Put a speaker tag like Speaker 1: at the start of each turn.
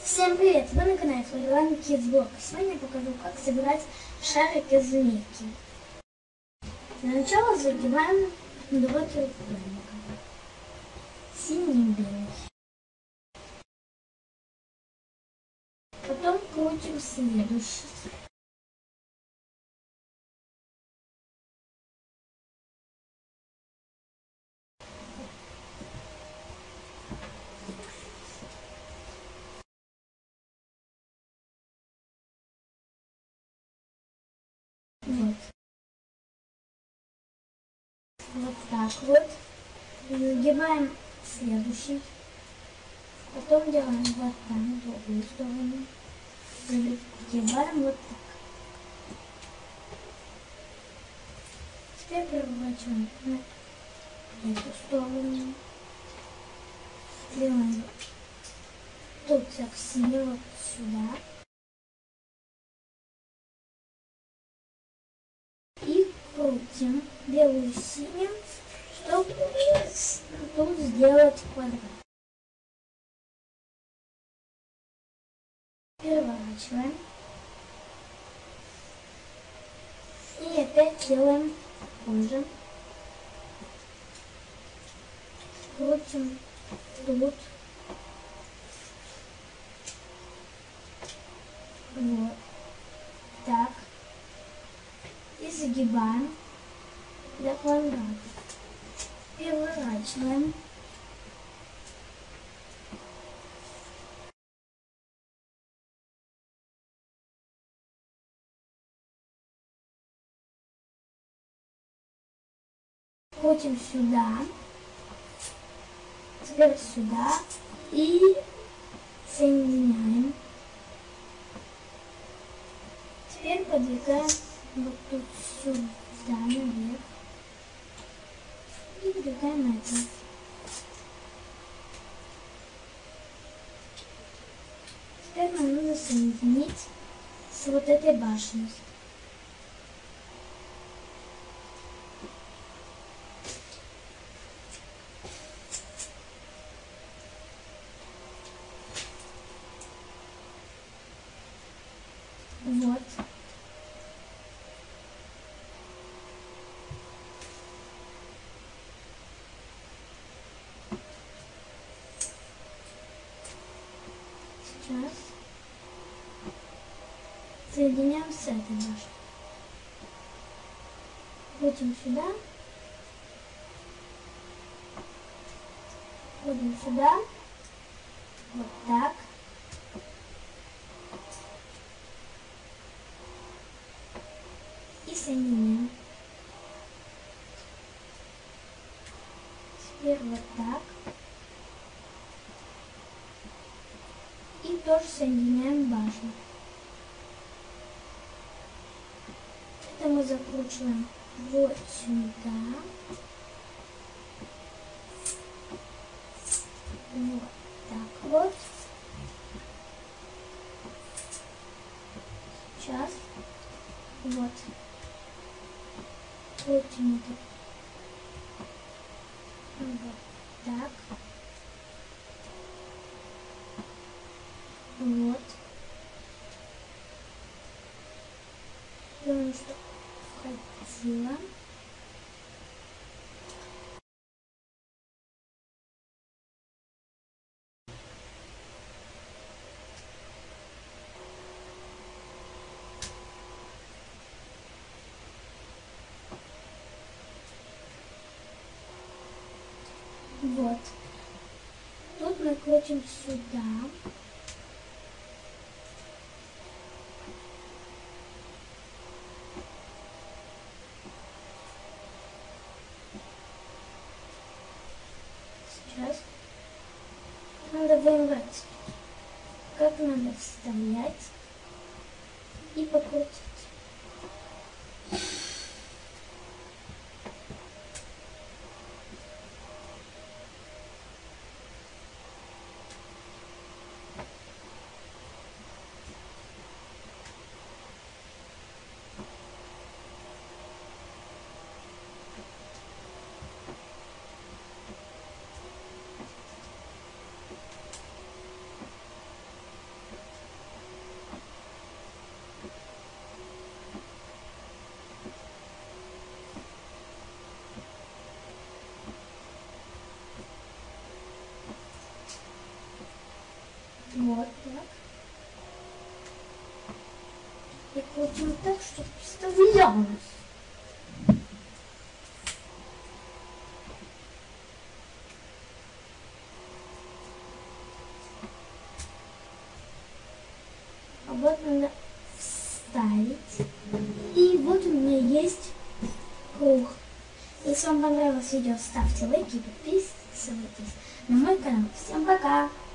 Speaker 1: Всем привет! Вы на канале Floryland Kids Blog. Сегодня я покажу, как собирать шарик из нитки. Для начала загибаем два треугольника. Синий и белый. Потом крутим следующий. Вот так вот. Загибаем следующий. Потом делаем вот так, в другую сторону. Загибаем вот так. Теперь переворачиваем на эту сторону. Делаем тут так сильно вот сюда. И крутим белую синим, чтобы тут сделать квадрат. Переворачиваем. И опять делаем такой же. Крутим тут. Вот. Так. И загибаем до квадрата. Переворачиваем. Крутим сюда. Теперь сюда. И соединяем. Теперь подвигаем вот тут сюда наверх. И подвигаем это. Теперь нам нужно соединить с вот этой башней. Вот. Сейчас соединяем с этой башней. Крутим сюда. Крутим сюда. Вот так. И соединяем. Теперь вот так. И тоже соединяем башню. Это мы закручиваем вот сюда. Вот так вот. Сейчас. Вот. Крутим это. Вот так. Вот. Делаем, что хотела. Вот. Тут мы крутим сюда. Сейчас надо выбрать, как надо вставлять и покрутить. Вот так. И крутим так, чтобы вставлялось. А вот надо вставить. И вот у меня есть круг. Если вам понравилось видео, ставьте лайки, подписывайтесь на мой канал. Всем пока!